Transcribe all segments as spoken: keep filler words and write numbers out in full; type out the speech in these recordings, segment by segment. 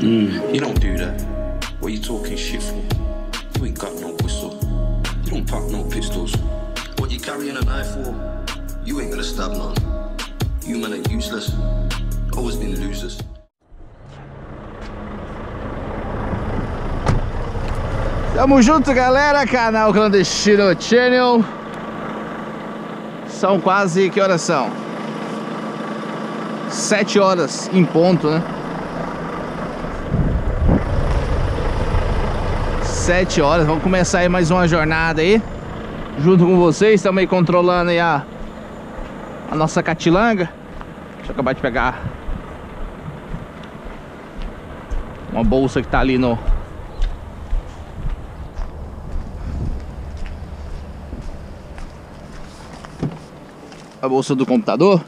Mm, you don't do that. What are you talking shit for? You ain't got no whistle. You don't pop no pistols. What you carrying a knife for? You ain't gonna stab none. You men are useless. Always been losers. Tamo junto, galera, canal Clandestino Channel. São quase, que horas são? Sete horas em ponto, né? Sete horas, vamos começar aí mais uma jornada aí junto com vocês. Estamos aí controlando aí a, a nossa catilanga. Deixa eu acabar de pegar uma bolsa que tá ali no... a bolsa do computador,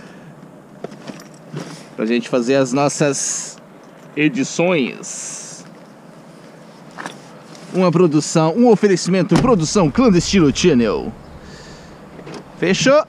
pra gente fazer as nossas edições. Uma produção, um oferecimento, produção Clandestino Channel. Fechou?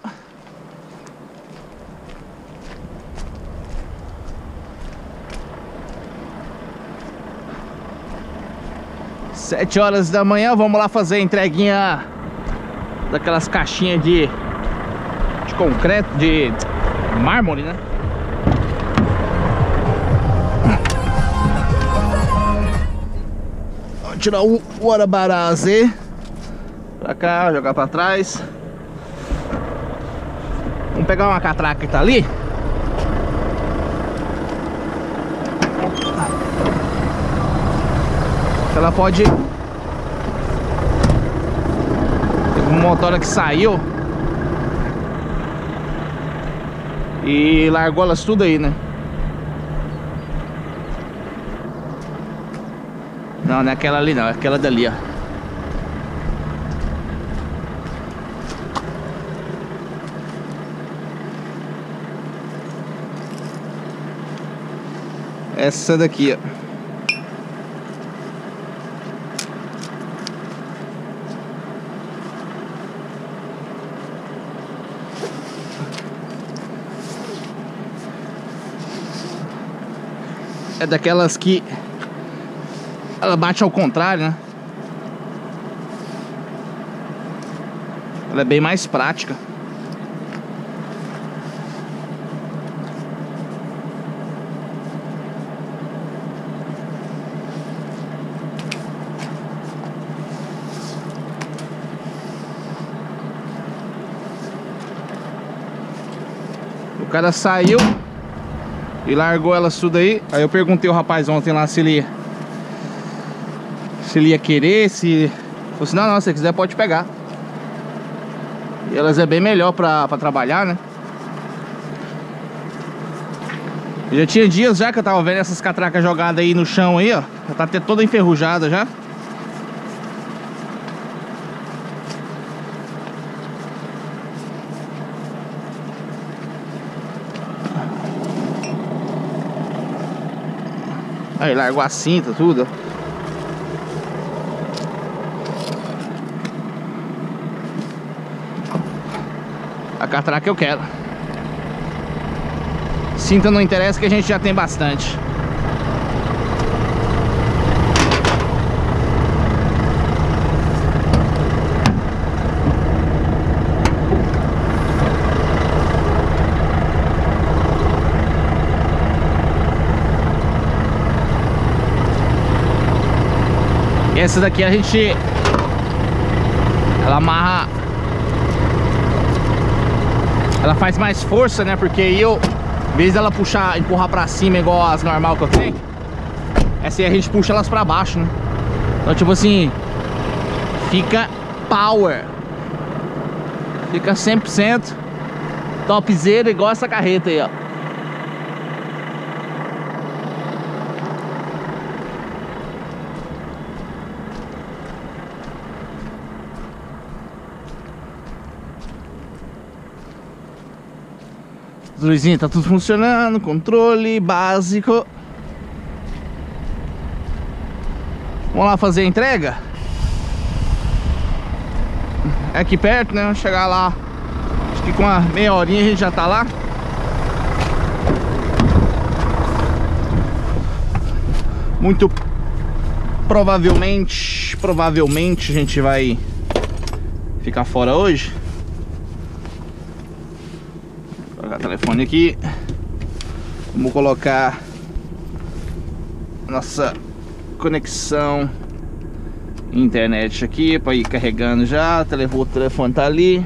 Sete horas da manhã, vamos lá fazer a entreguinha daquelas caixinhas de concreto, de mármore, né? Vamos tirar o Guarabaraze pra cá, jogar pra trás. Vamos pegar uma catraca que tá ali. Ela pode... Tem uma motora que saiu e largou elas tudo aí, né? Não, não é aquela ali não, é aquela dali, ó. Essa daqui, ó. É daquelas que ela bate ao contrário, né? Ela é bem mais prática. O cara saiu e largou elas tudo aí. Aí eu perguntei ao rapaz ontem lá se ele Se ele ia querer, se... Ele falou assim, não, não, se você quiser pode pegar. E elas é bem melhor pra, pra trabalhar, né? Já tinha dias já que eu tava vendo essas catracas jogadas aí no chão aí, ó. Já tá até toda enferrujada já. Aí largou a cinta, tudo. A catraca eu quero. Cinta não interessa, que a gente já tem bastante. Essa daqui a gente... Ela amarra... Ela faz mais força, né? Porque eu, em vez dela puxar, empurrar pra cima igual as normal que eu tenho, essa aí a gente puxa elas pra baixo, né? Então tipo assim, fica power. Fica cem por cento topzera, igual essa carreta aí, ó. As luzinhas tá tudo funcionando, controle básico. Vamos lá fazer a entrega. É aqui perto, né? Vamos chegar lá. Acho que com uma meia horinha a gente já tá lá. Muito provavelmente, provavelmente a gente vai ficar fora hoje. Vou colocar o telefone aqui. Vamos colocar nossa conexão internet aqui para ir carregando já. O telefone tá ali.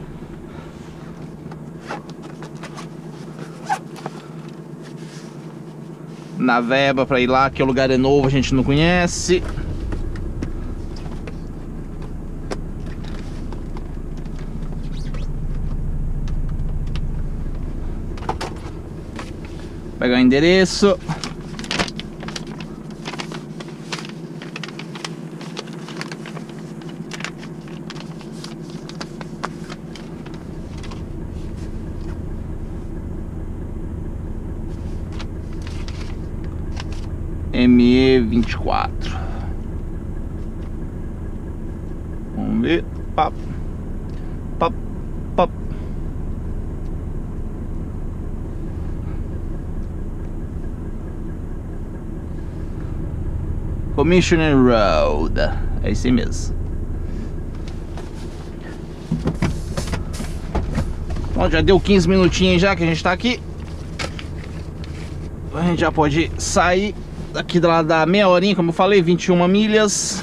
Na verba para ir lá, que o lugar é novo, a gente não conhece. Pegar o endereço. M E vinte e quatro. Vamos ver. Pap. Pap. Pap. Commissioner Road. É esse mesmo. Bom, já deu quinze minutinhos já que a gente tá aqui. A gente já pode sair daqui do lado da meia horinha, como eu falei, vinte e uma milhas.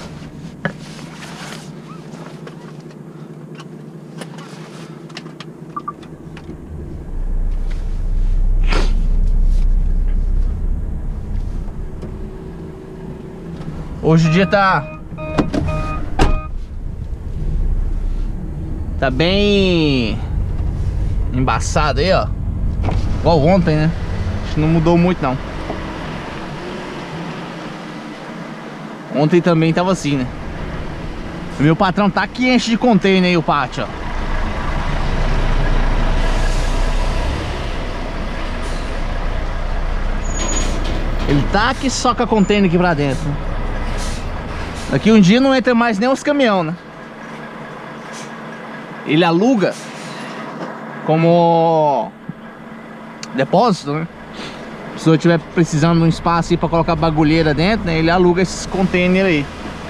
Hoje o dia tá Tá bem embaçado aí, ó. Igual ontem, né? Acho que não mudou muito não. Ontem também tava assim, né? O meu patrão tá aqui, enche de container aí o pátio, ó. Ele tá que soca container aqui pra dentro. Daqui um dia não entra mais nem os caminhão, né? Ele aluga como depósito, né? Se eu estiver precisando de um espaço aí pra colocar bagulheira dentro, né? Ele aluga esses containers aí.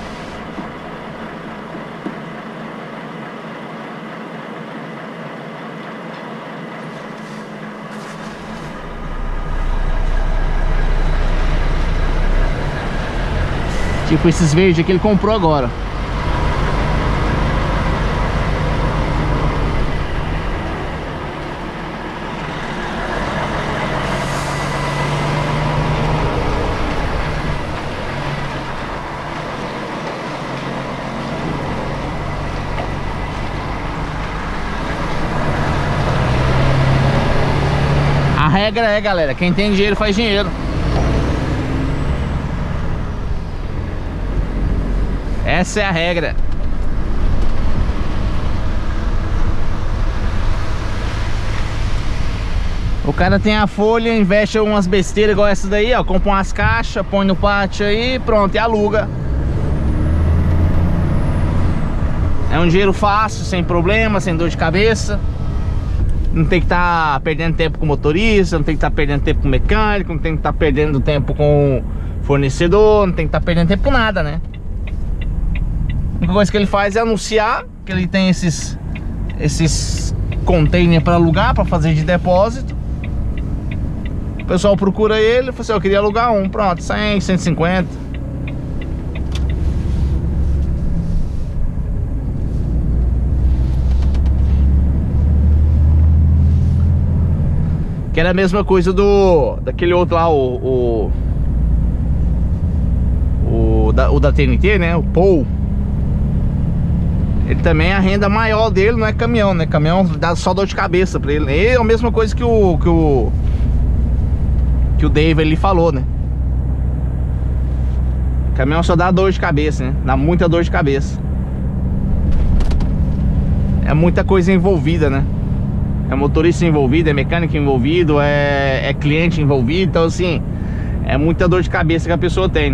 Tipo esses verdes que ele comprou agora. A regra é, galera, quem tem dinheiro faz dinheiro. Essa é a regra. O cara tem a folha, investe umas besteiras igual essa daí, ó. Compra umas caixas, põe no pátio aí, pronto, e aluga. É um dinheiro fácil, sem problema, sem dor de cabeça. Não tem que estar tá perdendo tempo com o motorista, não tem que estar tá perdendo tempo com o mecânico, não tem que estar tá perdendo tempo com o fornecedor, não tem que estar tá perdendo tempo com nada, né? A única coisa que ele faz é anunciar que ele tem esses esses containers para alugar, para fazer de depósito. O pessoal procura ele e fala assim: eu queria alugar um, pronto, cem, cento e cinquenta. Que era a mesma coisa do daquele outro lá, o o, o, da, o da T N T, né? O Paul. Ele também, a renda maior dele não é caminhão, né? Caminhão dá só dor de cabeça pra ele. E é a mesma coisa que o que o que o Dave ele falou, né? Caminhão só dá dor de cabeça, né? Dá muita dor de cabeça. É muita coisa envolvida, né? É motorista envolvido, é mecânico envolvido, é, é cliente envolvido. Então assim, é muita dor de cabeça que a pessoa tem.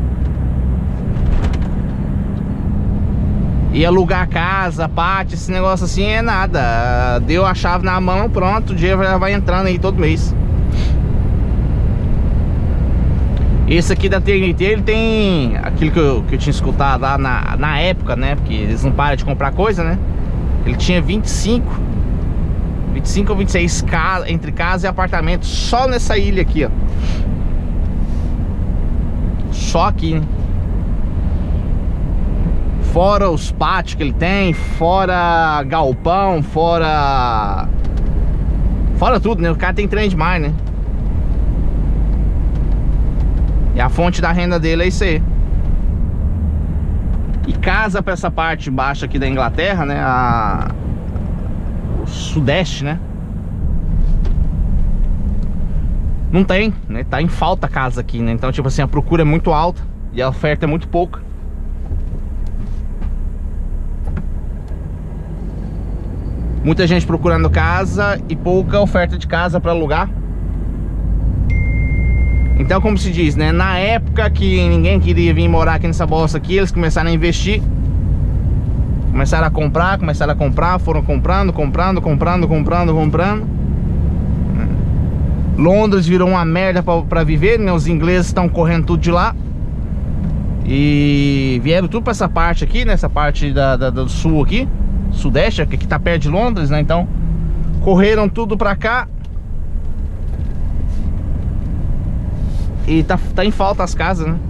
E alugar casa, pátio, esse negócio assim é nada. Deu a chave na mão, pronto, o dinheiro já vai entrando aí todo mês. Esse aqui da T N T, ele tem aquilo que eu, que eu tinha escutado lá na, na época, né? Porque eles não param de comprar coisa, né? Ele tinha vinte e cinco vinte e cinco ou vinte e seis casa, entre casa e apartamento, só nessa ilha aqui, ó. Só aqui, né? Fora os pátios que ele tem, fora galpão, fora... Fora tudo, né? O cara tem trem demais, né? E a fonte da renda dele é isso aí. E casa pra essa parte baixa aqui da Inglaterra, né? A... O sudeste, né? Não tem, né? Tá em falta casa aqui, né? Então, tipo assim, a procura é muito alta e a oferta é muito pouca. Muita gente procurando casa e pouca oferta de casa para alugar. Então, como se diz, né? Na época que ninguém queria vir morar aqui nessa bosta aqui, eles começaram a investir. Começaram a comprar, começaram a comprar, foram comprando, comprando, comprando, comprando, comprando. Londres virou uma merda para viver, né? Os ingleses estão correndo tudo de lá. E vieram tudo para essa parte aqui, nessa parte da, da, do sul aqui. Sudeste, que aqui tá perto de Londres, né? Então correram tudo pra cá. E tá, tá em falta as casas, né?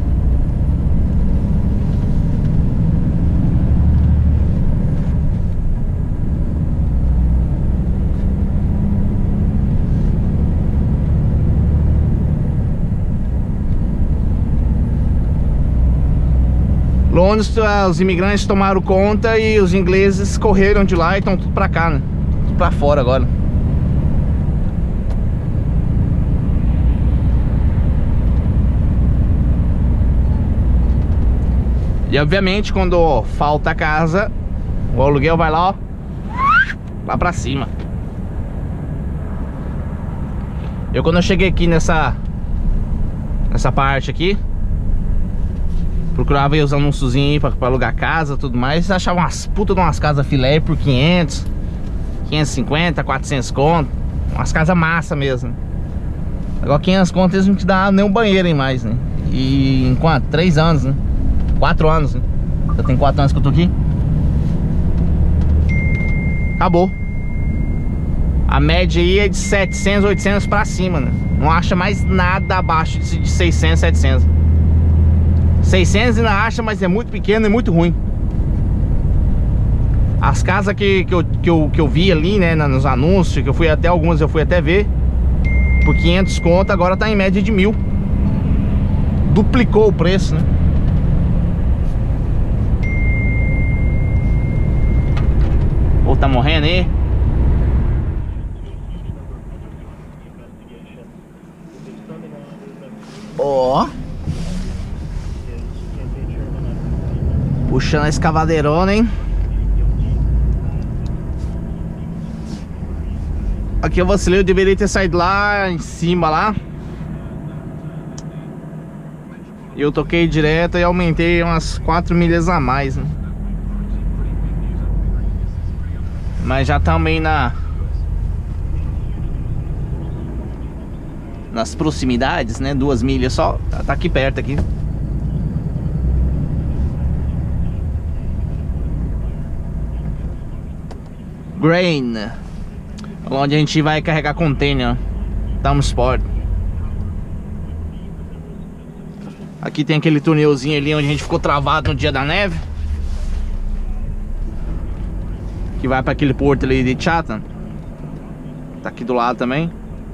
Londres, os imigrantes tomaram conta e os ingleses correram de lá e estão tudo pra cá, né? Tudo pra fora agora. E obviamente quando falta casa, o aluguel vai lá, ó, lá pra cima. Eu quando eu cheguei aqui nessa Nessa parte aqui, procurava aí os anúnciozinhos pra, pra alugar casa, tudo mais. Achava umas putas de umas casas filé por quinhentos, quinhentos e cinquenta, quatrocentos conto. Umas casas massa mesmo. Agora quinhentos conto eles não te dão nem um banheiro em mais, né? E em quanto? três anos, né? quatro anos, né? Eu tenho quatro anos que eu tô aqui. Acabou. A média aí é de setecentos, oitocentos pra cima, né? Não acha mais nada abaixo de seiscentos, setecentos. seiscentos ainda acha, mas é muito pequeno e muito ruim. As casas que, que, eu, que, eu, que eu vi ali, né, nos anúncios, que eu fui até algumas, eu fui até ver, por quinhentos conto, agora tá em média de mil. Duplicou o preço, né? Ou tá morrendo aí? Ó, puxando a escavadeirona, hein? Aqui eu vacilei, eu deveria ter saído lá em cima lá. Eu toquei direto e aumentei umas quatro milhas a mais, né? Mas já também na nas proximidades, né? Duas milhas só, tá aqui perto aqui. Grain, onde a gente vai carregar container. Townsport. Aqui tem aquele túnelzinho ali onde a gente ficou travado no dia da neve, que vai para aquele porto ali de Chatham. Tá aqui do lado também.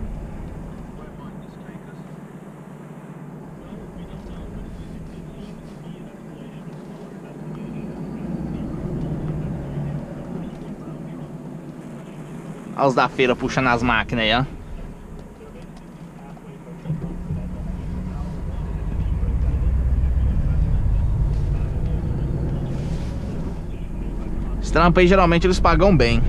Olha os da feira puxando as máquinas aí, ó. Esse trampo aí geralmente eles pagam bem.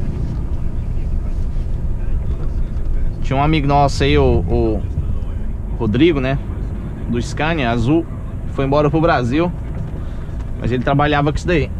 Tinha um amigo nosso aí, o, o Rodrigo, né? Do Scania azul. Foi embora pro Brasil. Mas ele trabalhava com isso daí.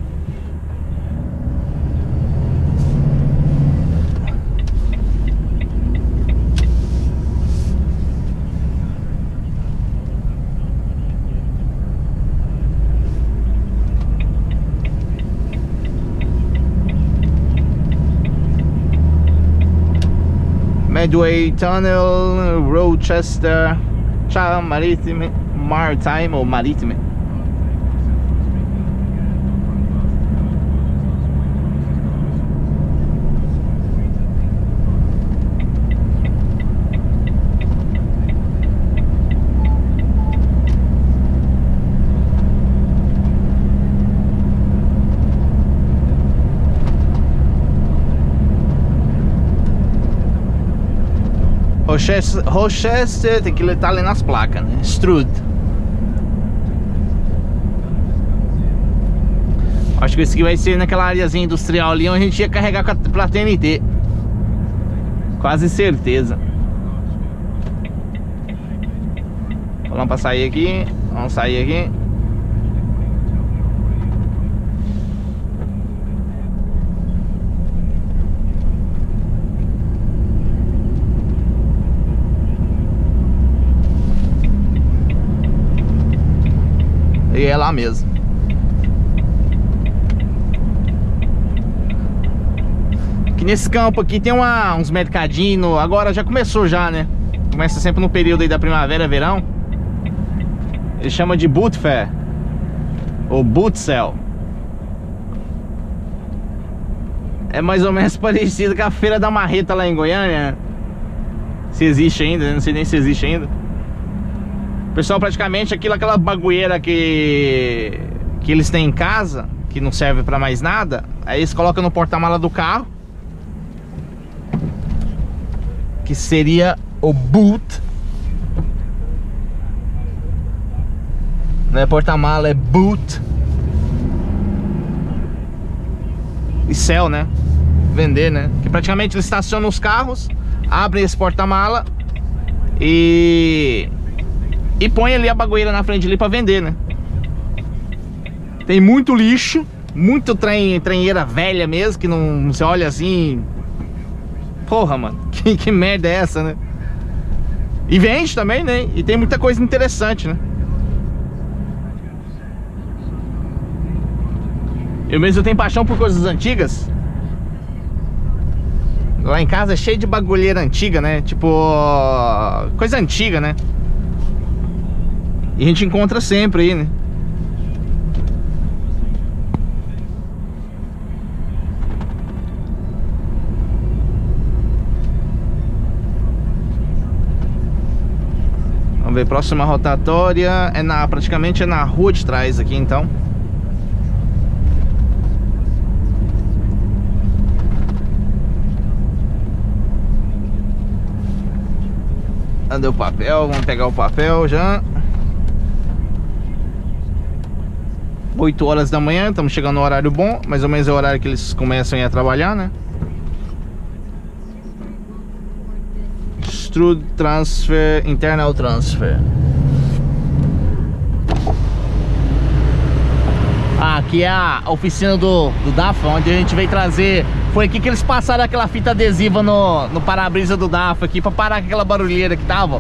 Medway Tunnel, Rochester, Charles Maritime, Maritime ou Maritime. Rochester, Rochester, tem que estar ali nas placas, né? Stroud. Acho que esse aqui vai ser naquela areazinha industrial ali onde a gente ia carregar pra T N T. Quase certeza. Vamos pra sair aqui. Vamos sair aqui. E é lá mesmo. Aqui nesse campo aqui tem uma, uns mercadinhos. Agora já começou já, né? Começa sempre no período aí da primavera, verão. Ele chama de Boot Fair ou Boot Sale. É mais ou menos parecido com a Feira da Marreta lá em Goiânia. Se existe ainda, não sei nem se existe ainda. Pessoal, praticamente aquilo, aquela bagulheira que que eles têm em casa, que não serve pra mais nada, aí eles colocam no porta-mala do carro, que seria o boot. Não é porta-mala, é boot. E sell, né? Vender, né? Que praticamente eles estacionam os carros, abrem esse porta-mala e... E põe ali a bagulheira na frente ali pra vender, né? Tem muito lixo, muito trem, trenheira velha mesmo, que não se olha assim. Porra, mano, que, que merda é essa, né? E vende também, né? E tem muita coisa interessante, né? Eu mesmo tenho paixão por coisas antigas. Lá em casa é cheio de bagulheira antiga, né? Tipo, coisa antiga, né? E a gente encontra sempre aí, né? Vamos ver, próxima rotatória é na, praticamente é na rua de trás aqui, então. Cadê o papel? Vamos pegar o papel já. oito horas da manhã, estamos chegando no horário bom. Mais ou menos é o horário que eles começam a ir a trabalhar, né? Stroud Transfer, Internal Transfer. Ah, aqui é a oficina do, do D A F, onde a gente veio trazer. Foi aqui que eles passaram aquela fita adesiva no, no para-brisa do D A F aqui, pra parar com aquela barulheira que tava.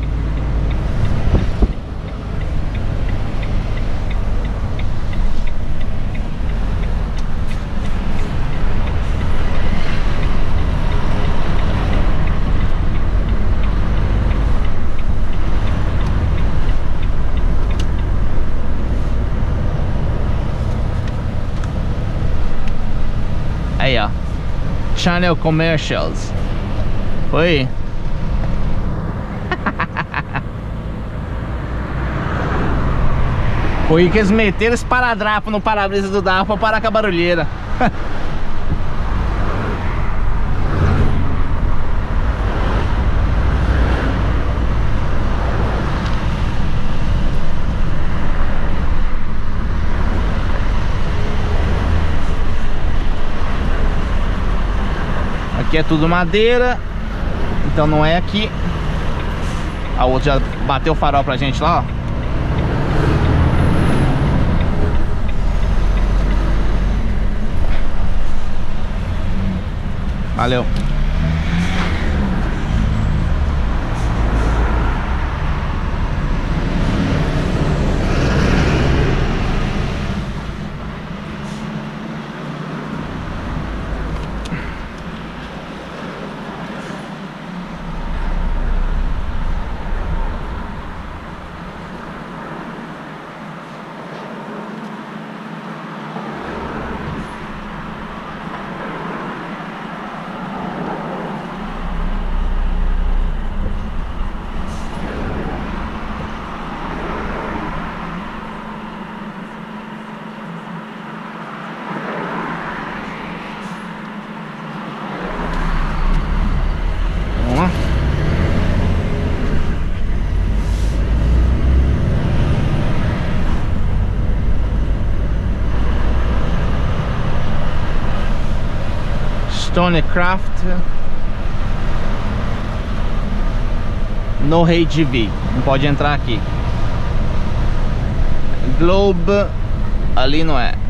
Aí, ó, Channel Commercials. Foi. Foi que eles meteram esse paradrapo no para-brisa do D A F pra parar com a barulheira. Aqui é tudo madeira, então não é aqui. A outra já bateu o farol pra gente lá, ó. Valeu. Stonecraft. No Rei G V. Não pode entrar aqui. Globe. Ali não é.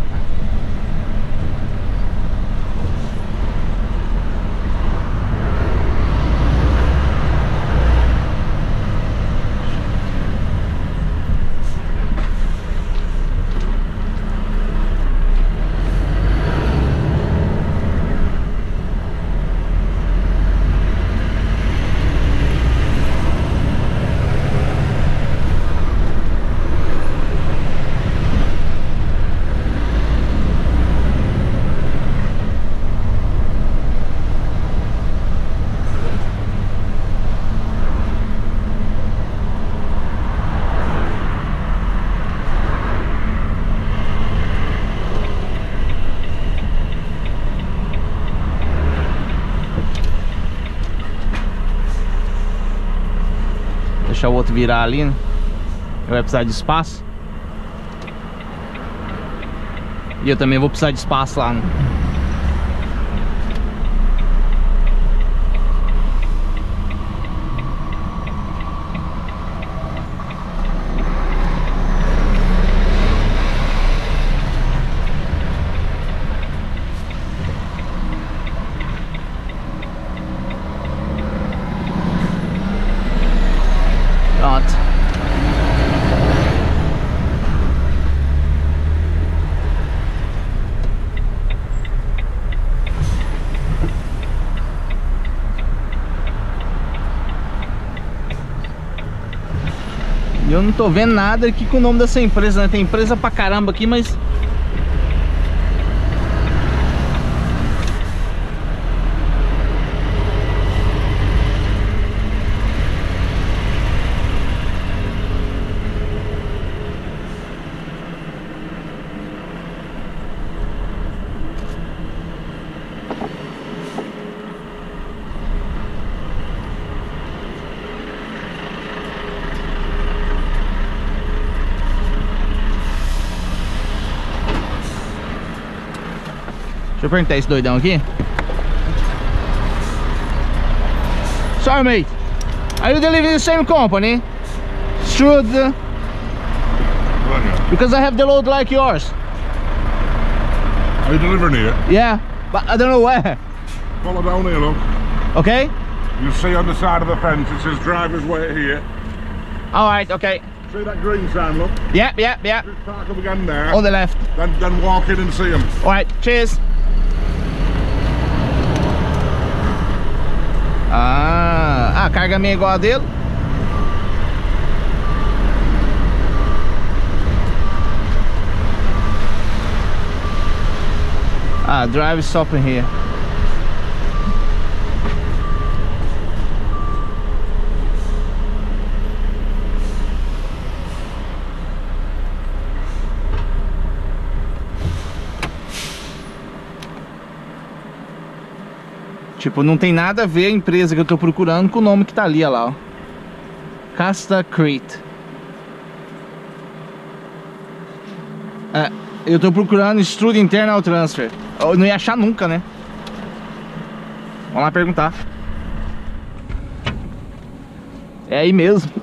Deixar o outro virar ali, né? Vai precisar de espaço. E eu também vou precisar de espaço lá, né? Pronto. Eu não tô vendo nada aqui com o nome dessa empresa, né? Tem empresa pra caramba aqui, mas... Deixa eu perguntar esse doidão aqui. Sorry, mate. Are you delivering the same company? Should... Because I have the load like yours. Are you delivering here? Yeah, but I don't know where. Follow down here, look. Okay? You see on the side of the fence it says driver's way here. Alright, okay. See that green sign, look? Yep, yep, yep. Just park up again there. On the left. Then, then walk in and see them. Alright, cheers. Ah, a carga minha é igual a dele. Ah, drive stop in here. Tipo, não tem nada a ver a empresa que eu tô procurando com o nome que tá ali, olha lá, ó. Castacrete. É, eu tô procurando Extrude Internal Transfer. Eu não ia achar nunca, né? Vamos lá perguntar. É aí mesmo.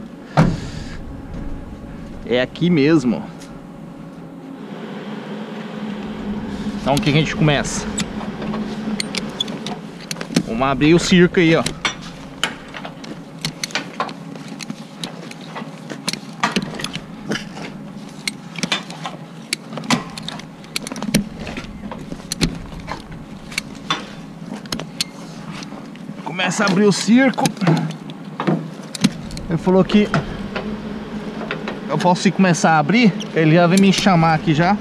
É aqui mesmo. Então o que a gente começa? Vamos abrir o circo aí, ó. Começa a abrir o circo. Ele falou que eu posso começar a abrir. Ele já vem me chamar aqui já.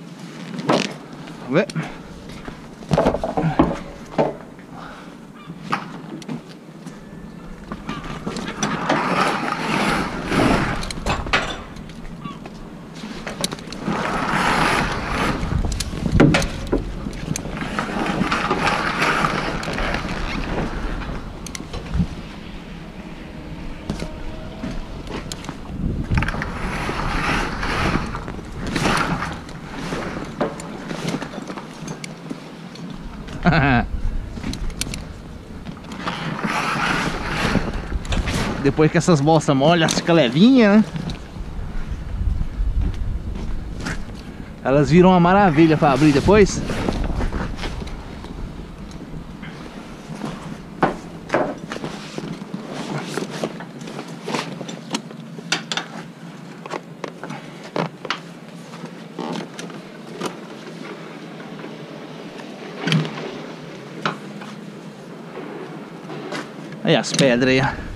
Vamos ver. Depois que essas bolsas molham, fica levinha, né? Elas viram uma maravilha para abrir depois. Aí as pedras aí, ó.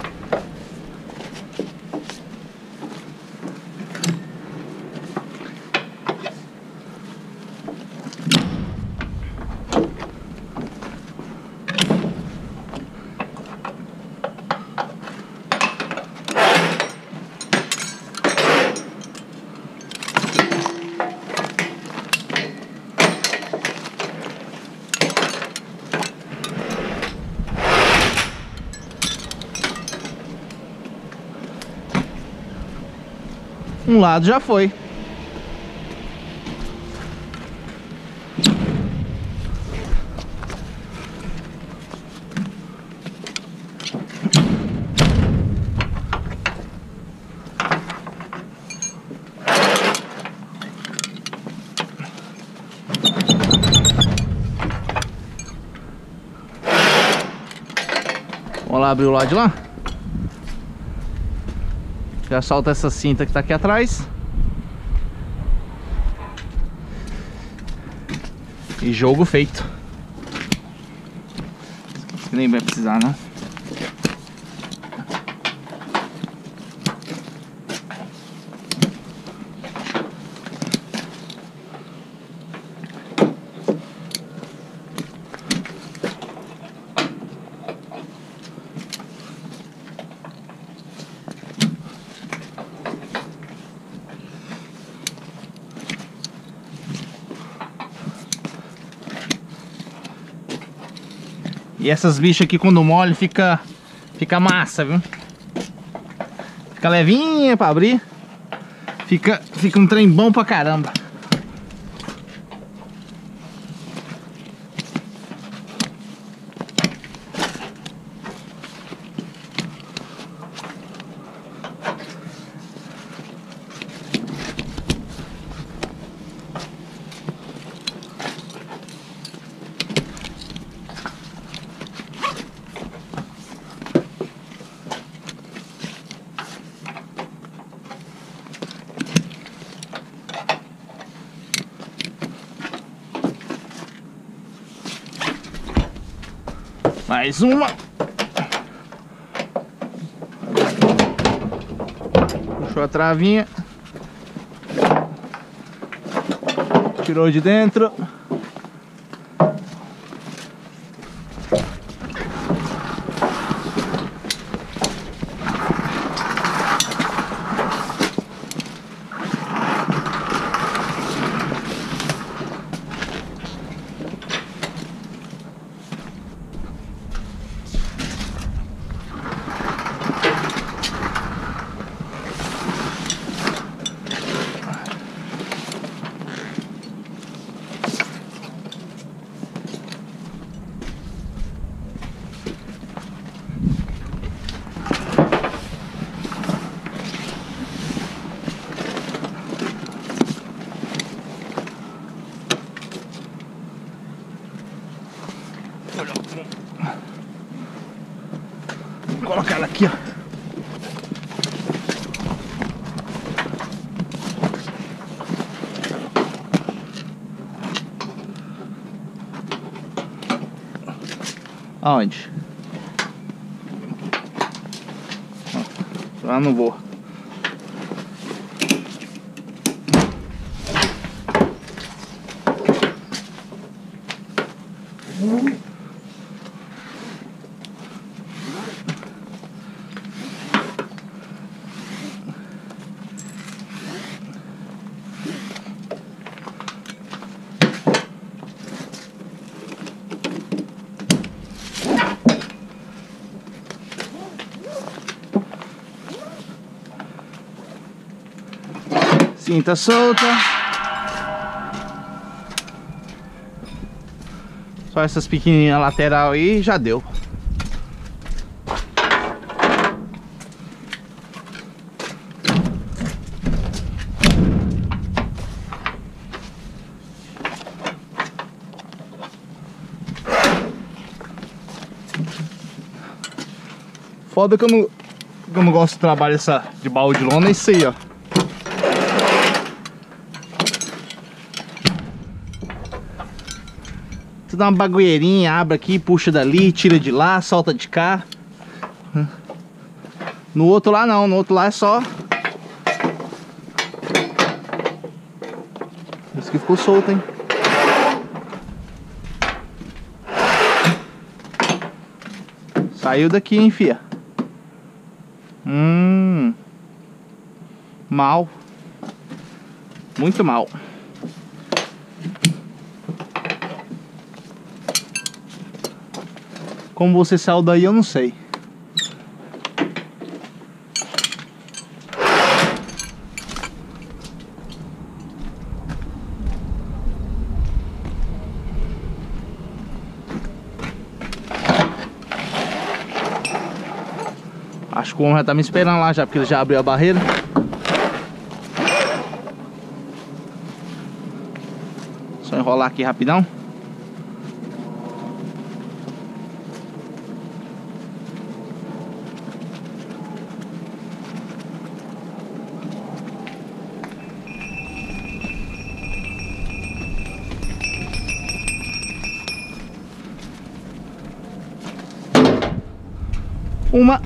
Um lado já foi. Vamos lá abrir o lado de lá. Já solta essa cinta que tá aqui atrás. E jogo feito. Nem vai precisar, não. E essas bichas aqui quando molha fica fica massa, viu? Fica levinha pra abrir. Fica, fica um trem bom pra caramba. Mais uma. Puxou a travinha. Tirou de dentro. Vou colocar ela aqui, ó. Aonde? Lá não vou. Cinta solta. Só essas pequenininhas lateral aí já deu. Foda que eu não, que eu não gosto de trabalho essa, de baú de lona, é isso aí, ó. Tu dá uma bagulheirinha, abre aqui, puxa dali, tira de lá, solta de cá. No outro lá não, no outro lá é só... Esse aqui ficou solto, hein? Saiu daqui, hein, fia? Hum... Mal. Muito mal. Como você saiu daí, eu não sei. Acho que o homem já tá me esperando lá já, porque ele já abriu a barreira. Só enrolar aqui rapidão. Uma.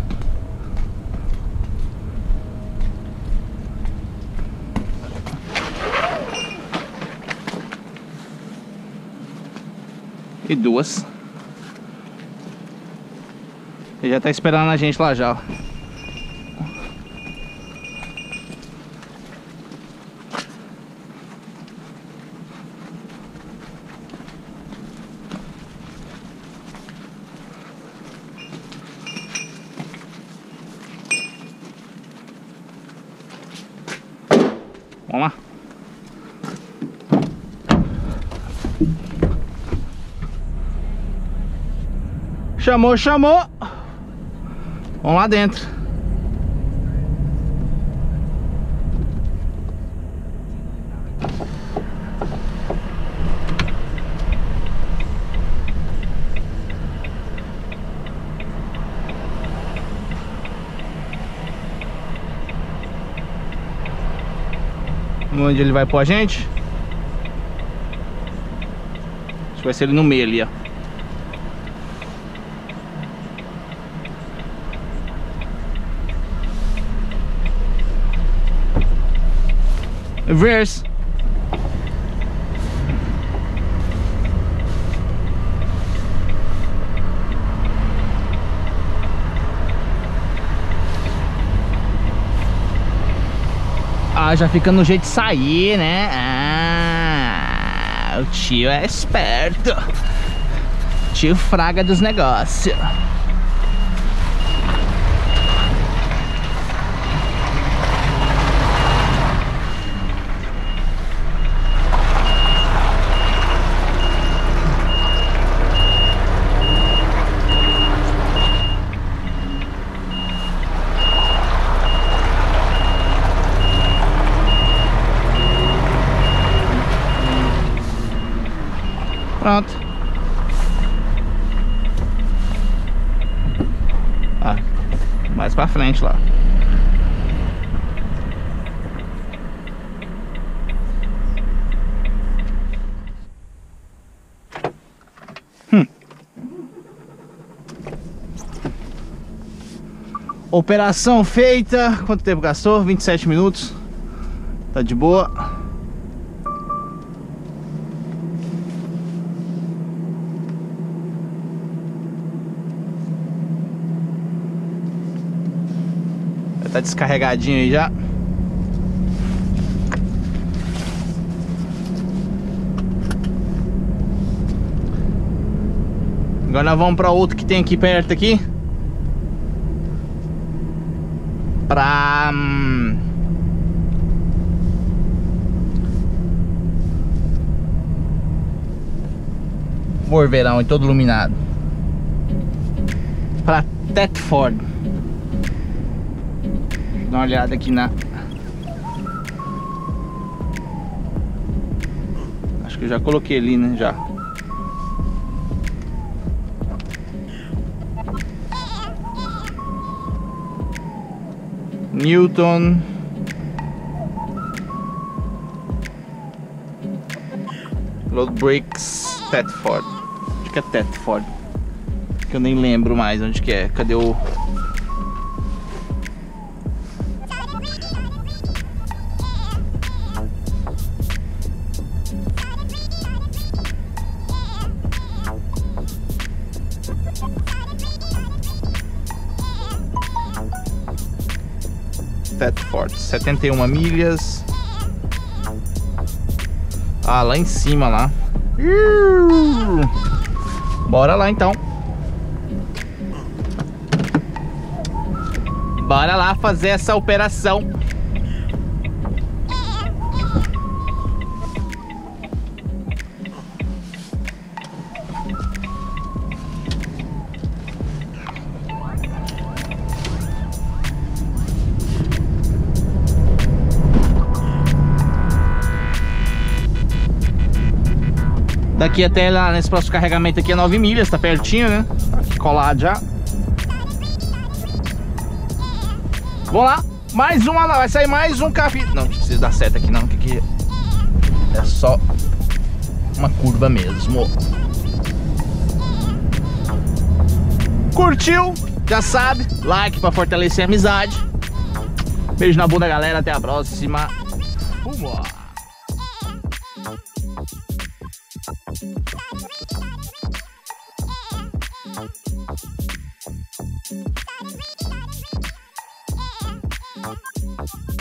E duas. Ele já tá esperando a gente lá já, ó. Vamos lá. Chamou, chamou. Vamos lá dentro. Onde ele vai pôr a gente? Acho que vai ser ele no meio ali, ó. Reverse. Ah, já fica no jeito de sair, né? Ah, o tio é esperto. Tio Fraga dos negócios. Pronto. Ah, mais pra frente lá. Hum. Operação feita. Quanto tempo gastou? vinte e sete minutos. Tá de boa. Tá descarregadinho aí já. Agora nós vamos para outro que tem aqui perto aqui. Pra... Hum, Borverão e todo iluminado. Pra Thetford. Dá uma olhada aqui na... Acho que eu já coloquei ali, né? Já. Newton. Load Bricks, Thetford. Acho que é Thetford. Que eu nem lembro mais onde que é. Cadê o... Thetford, setenta e uma milhas. Ah, lá em cima lá. Bora lá então. Bora lá fazer essa operação. Daqui até lá nesse próximo carregamento aqui é nove milhas, tá pertinho, né? Tá aqui colado já. Vamos lá, mais uma lá, vai sair mais um capítulo. Não, não precisa dar seta aqui não, que aqui é só uma curva mesmo. Curtiu? Já sabe, like pra fortalecer a amizade. Beijo na bunda, galera, até a próxima. Fumou! Thank you.